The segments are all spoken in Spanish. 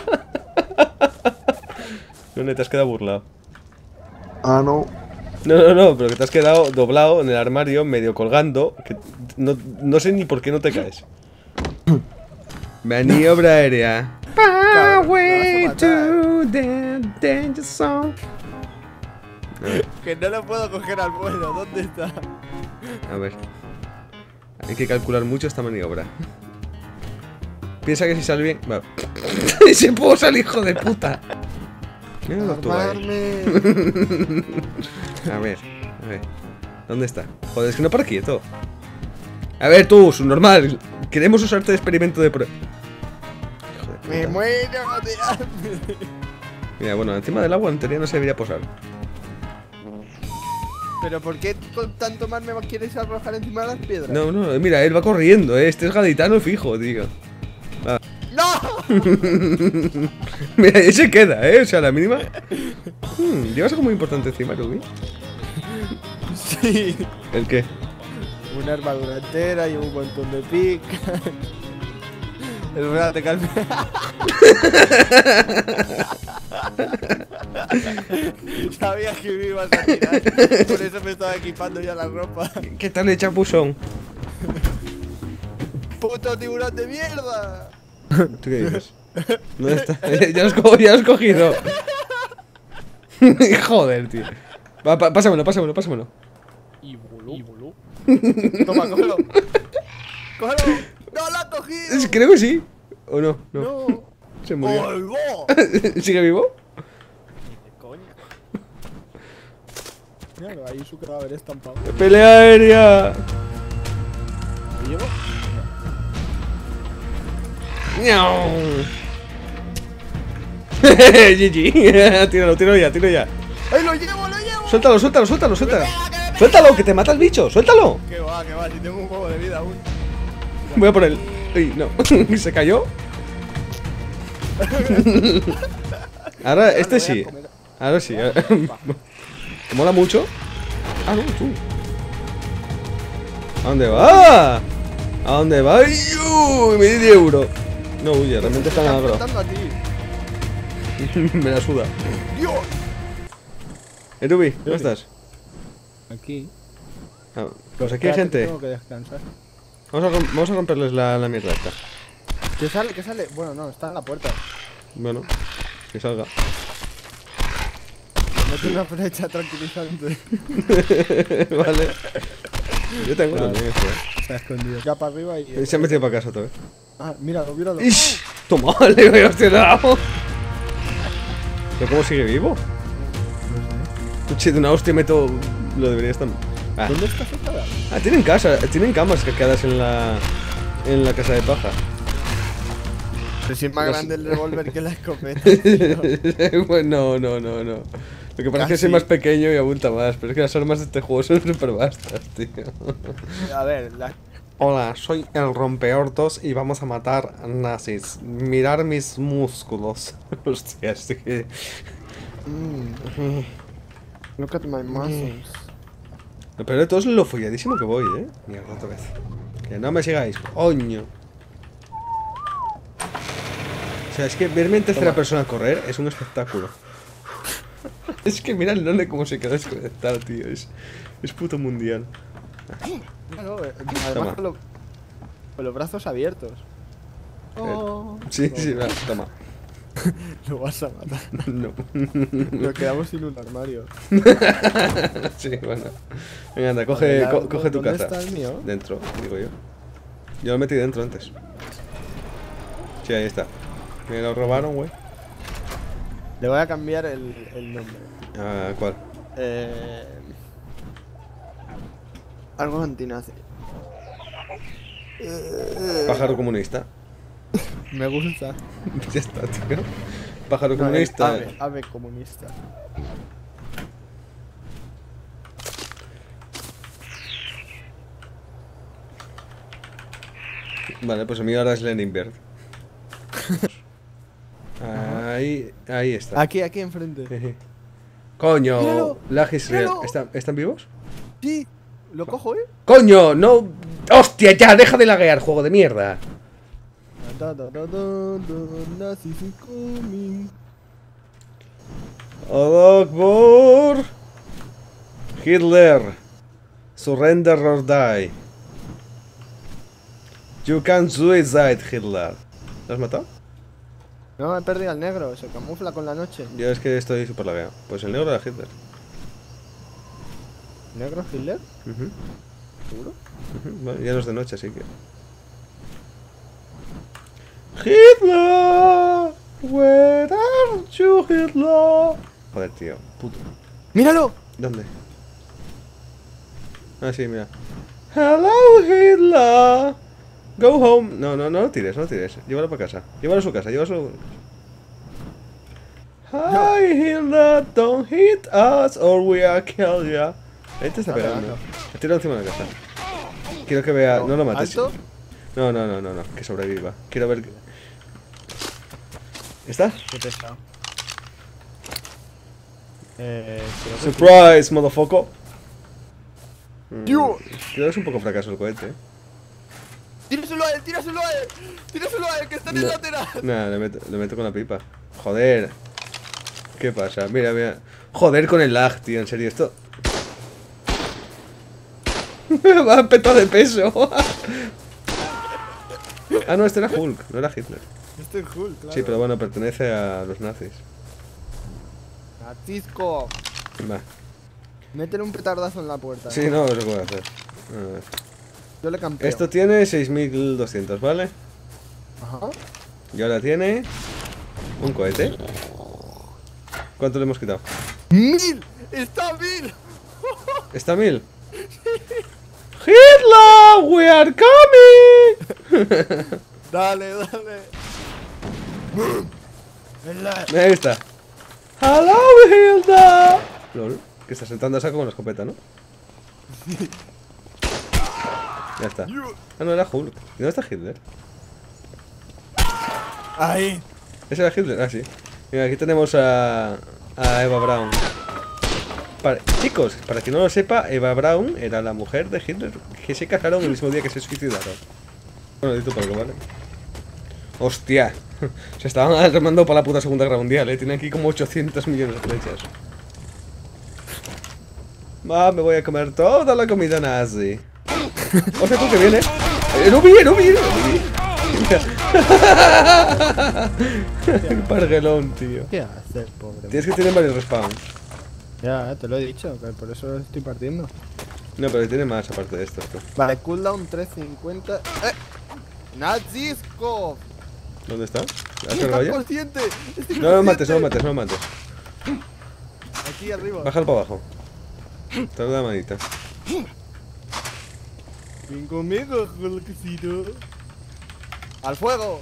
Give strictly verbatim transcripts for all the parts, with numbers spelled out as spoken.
¿Dónde te has quedado burlado? Ah, no. No, no, no, pero que te has quedado doblado en el armario, medio colgando. Que no, no sé ni por qué no te caes. Maniobra aérea. Power to the danger zone. Que no lo puedo coger al vuelo. ¿Dónde está? A ver. Hay que calcular mucho esta maniobra. Piensa que si sale bien. Va. Se posa el hijo de puta. Míralo tú ahí. A ver, a ver. ¿Dónde está? Joder, es que no para quieto. A ver, tú, subnormal. Queremos usarte de experimento de prueba. Me muero, tirarme. Mira, bueno, encima del agua en teoría no se debería posar. ¿Pero por qué con tanto mar me quieres arrojar encima de las piedras? No, no, mira, él va corriendo, ¿eh? Este es gaditano fijo, tío. Va. ¡No! Mira, ahí se queda, ¿eh? O sea, la mínima. Hmm, llevas algo muy importante encima, Ruby. Sí. ¿El qué? Una armadura entera y un montón de picas. Espérate, calma. Sabía que me ibas a tirar. Por eso me estaba equipando ya la ropa. ¿Qué tal el chapuzón? ¡Puto tiburón de mierda! ¿Tú qué dices? ¿Dónde está? Ya lo has, co ya lo has cogido. Joder, tío. Va, pa pásamelo, pásamelo, pásamelo. Y voló. Y voló. Toma, cógelo. ¡Cógelo! ¡No lo ha cogido! Creo que sí. ¿O no? No. No. Se murió. ¡Olgo! ¿Sigue vivo? Ni de coña. Mira, ahí su cadáver estampado. ¡Pelea aérea! ¿Y llevo? ¡Miau! G G. Tíralo, tíralo ya, tíralo ya. ¡Ay, lo llevo, lo llevo! Suéltalo, suéltalo, suéltalo, suéltalo. ¡Suéltalo, que te mata el bicho! ¡Suéltalo! Que va, que va, si tengo un juego de vida aún. Voy a por él. Uy, no. ¿Se cayó? Ahora, este sí. Ahora sí. ¿Te mola mucho? Ah, no, tú. ¿A dónde va? ¿A dónde va? ¡Uy! Medio euro. No huye, realmente está en agro. Me la suda. ¡Dios! ¿Eh, Ruby? ¿Dónde estás? Aquí. Ah, pues aquí hay gente. Tengo que descansar. Vamos a, vamos a romperles la, la mierda esta. ¿Qué sale? ¿Qué sale? Bueno, no, está en la puerta. Bueno, que salga. Mete una flecha tranquilizante. Vale. Yo tengo Claro. también esto, eh. Está escondido. Ya para arriba y. Se ha metido para casa otra vez. Ah, míralo, míralo. ¡Ish! Toma, le voy a dado. ¿Pero cómo sigue vivo? Che, de una hostia meto. Lo debería estar. Ah, ¿Dónde está sentada? ah tienen casa, tienen camas caqueadas en la. En la casa de paja. Pero si es más grande el revólver que la escopeta. Bueno, no, no, no, no. Lo que pasa es que Casi. soy más pequeño y abulta más. Pero es que las armas de este juego son súper vastas, tío. A ver, la. Hola, soy el rompeortos y vamos a matar nazis. Mirar mis músculos. Hostia, este que. Mm. Look at my muscles. Lo peor de todo es lo folladísimo que voy, eh. Mierda, otra vez. Que no me sigáis, coño. O sea, es que verme en tercera Toma. persona correr es un espectáculo. Es que mira el nene cómo se queda desconectado, tío. Es, es puto mundial. Claro, eh, Toma. además con, lo- con los brazos abiertos. Oh. Sí, sí, va, toma. Lo vas a matar. No. Nos quedamos sin un armario. Sí, bueno. Venga, anda, coge, Ya, co- coge tu ¿dónde caza. está el mío? Dentro, digo yo. Yo lo metí dentro antes. Sí, ahí está. Me lo robaron, güey. Le voy a cambiar el, el nombre. Ah, ¿cuál? Eh, algo antinazi. Eh, Pájaro comunista. Me gusta. Ya está, tío. Pájaro No, comunista. Ave, ave comunista. Vale, pues el mío ahora es Lenin Bird. Ahí, ahí está. Aquí, aquí enfrente. Jeje. Coño, Míralo, lag is real. míralo. ¿Están, ¿Están vivos? Sí, lo cojo, eh. ¡Coño! ¡No! ¡Hostia! ¡Ya! ¡Deja de laguear, juego de mierda! Da, da, da, da, da, Nazis is coming. Allah Akbar. Hitler. Surrender or die. You can suicide, Hitler. ¿Lo has matado? No, he perdido al negro, se camufla con la noche. Yo es que estoy súper lagueado. Pues el negro era Hitler. ¿Negro Hitler? Uh-huh. ¿Seguro? Uh-huh. Bueno, ya no es de noche, así que... Hitler, where are you, Hitler? Joder, tío, puto. ¡Míralo! ¿Dónde? Ah, sí, mira. Hello, Hitler. Go home. No, no, no lo tires, no lo tires. Llévalo para casa. Llévalo a su casa, llévalo a su... Hi, Hitler, don't hit us or we are kill ya. Ahí te está Vale, pegando. vale. He tirado encima de la casa. Quiero que vea... No lo mates. ¿Alto? No, no, no, no, no. Que sobreviva. Quiero ver... ¿Estás? Qué pesado. Eh... creo que Surprise, motherfucker. Mm, Dios. Creo que es un poco fracaso el cohete. ¿eh? ¡Tíraselo a él! ¡Tíraselo a él! ¡Tíraselo a él! ¡Que está en el No. lateral! Nada, le meto, le meto con la pipa. Joder. ¿Qué pasa? Mira, mira. Joder con el lag, tío. En serio, esto... Va a petar de peso. Ah, no, este era Hulk, no era Hitler. Este es Hulk, claro. Sí, pero bueno, pertenece a los nazis. Nazisco. Va. Métele un petardazo en la puerta. Sí, no, eso puedo hacer. A ver. Yo le campeo. Esto tiene seis mil doscientos, ¿vale? Ajá. Y ahora tiene... un cohete. ¿Cuánto le hemos quitado? ¡Mil! ¡Está mil! ¿Está a mil? ¡Hitler! ¡We are coming! Dale, dale. Venga. Ahí está. ¡Hello, Hitler! Lol, que está sentando a saco con la escopeta, ¿no? Ya está. Ah, no, era Hulk. ¿Y dónde está Hitler? Ahí. ¿Ese era Hitler? Ah, sí. Mira, aquí tenemos a... a Eva Braun. Para, chicos, para quien no lo sepa, Eva Braun era la mujer de Hitler que se casaron el mismo día que se suicidaron. Bueno, dito por algo, ¿vale? Hostia. Se estaban armando para la puta Segunda Guerra Mundial, ¿eh? Tienen aquí como ochocientos millones de flechas. Va, me voy a comer toda la comida nazi. O sea, tú que viene. Eh, no vi, no vi, no vi. Qué parguelón, tío. ¿Qué haces, pobre? Tienes que tener varios respawns. Ya, te lo he dicho, que por eso estoy partiendo. No, pero tiene más aparte de esto. Esto. Vale, cooldown trescientos cincuenta. ¡Eh! ¡Nazisco! ¿Dónde está? ¿Has ¡Está cargado ya? consciente! ¡Estoy No lo mates, no lo consciente! mates, no lo mates. Aquí arriba. Bájalo para abajo. Te doy la manita. Ven conmigo, Hulkcito. ¡Al fuego!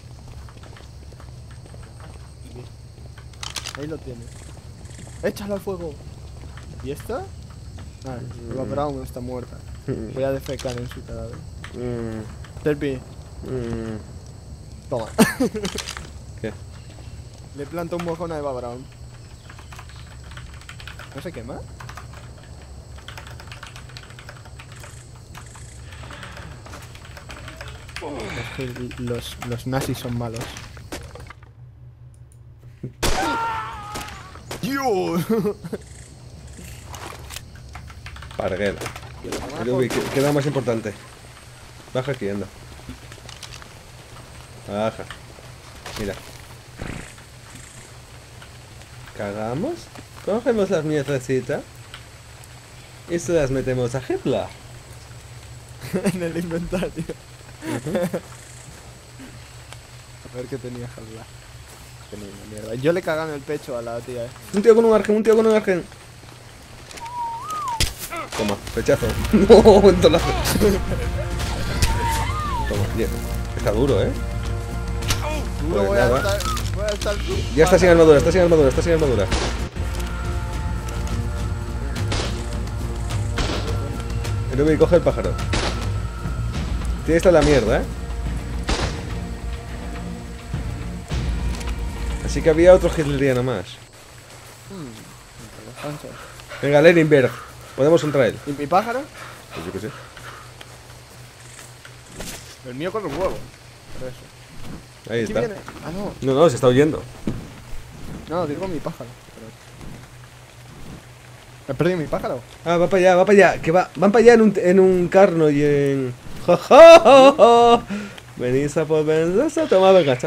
Ahí lo tienes. ¡Échalo al fuego! ¿Y esta? Ah, Eva Braun está muerta. Voy a defecar en su cadáver. Mm, Terpi, mm. toma. ¿Qué? Le planto un mojón a Eva Braun. ¿No se quema? Es que los, los nazis son malos. ¡Dios! Parguela. Ruby, ¿qué, qué da más importante? Baja aquí, anda. Baja. Mira. Cagamos. Cogemos las mierdecitas. Y se las metemos a Hitler. En el inventario. Ujú. A ver qué tenía Half-Life. Tenía una mierda. Yo le cagaba en el pecho a la tía, eh. Un tío con un argen, un tío con un argen. Toma, pechazo. No, mentolazo. Toma, yeah. Está duro, eh. Duro, Pues voy, a nada. estar, voy a estar. Ya está sin armadura, está sin armadura, está sin armadura. Ruby, coge el pájaro. Tiene esta la mierda, eh. Así que había otro hitleriano más. Los panchos. Venga, Leninberg. Podemos entrar él. ¿Y mi pájaro? Pues yo qué sé. El mío con los huevos. Por eso. Ahí Aquí está. viene. Ah, no. No, no, se está huyendo. No, digo mi pájaro. Pero... ¿He perdido mi pájaro? Ah, va para allá, va para allá. Que va, van para allá en un, en un carno y en... ¡Ja, ja, ja, ja! Venís a por venganza, toma venganza.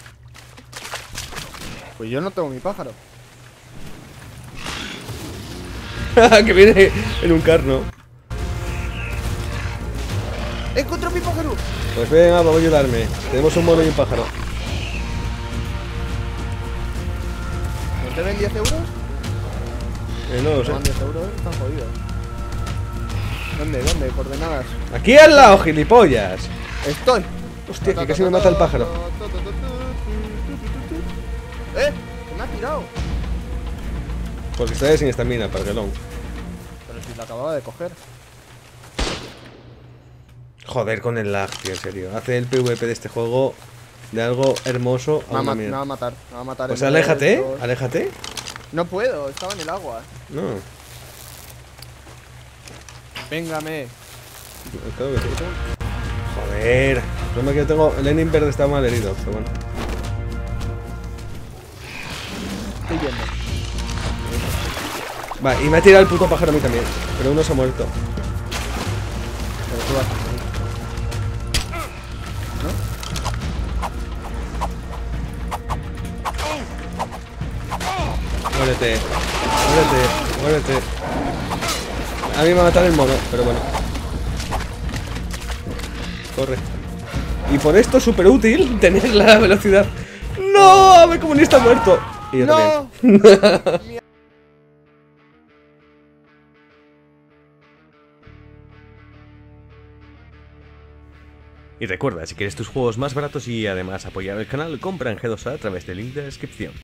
Pues yo no tengo mi pájaro. Que viene en un carno. ¡Encontré mi pájaro! Pues venga, vamos a ayudarme. Tenemos un mono y un pájaro. ¿No te ven diez euros? Eh, no lo sé. No, diez euros, están jodidos. ¿Dónde? ¿Dónde? Coordenadas. Aquí al lado, gilipollas. Estoy. Hostia, que casi me mata el pájaro. ¡Eh! ¡Que me ha tirado! Porque está sin estamina, parguelón. Pero si la acababa de coger. Joder con el lag, tío, en serio. Hace el PvP de este juego de algo hermoso Me va, a a una ma- me va a mierda. matar. Me va a matar. Pues en aléjate, tres, dos. aléjate. No puedo, estaba en el agua. No, Véngame. creo que sí. Joder. El problema es que yo tengo... El Lenin verde está mal herido, pero bueno. Estoy viendo. Va, y me ha tirado el puto pájaro a mí también. Pero uno se ha muerto. Pero tú vas a morir. Muérete. Muérete. Muérete. A mí me va a matar el mono, pero bueno. Corre. Y por esto es súper útil tener la velocidad. ¡No! ¡Mi comunista ha muerto! Y yo ¡No! también. Y recuerda, si quieres tus juegos más baratos y además apoyar el canal, compra en G dos A a través del link de la descripción.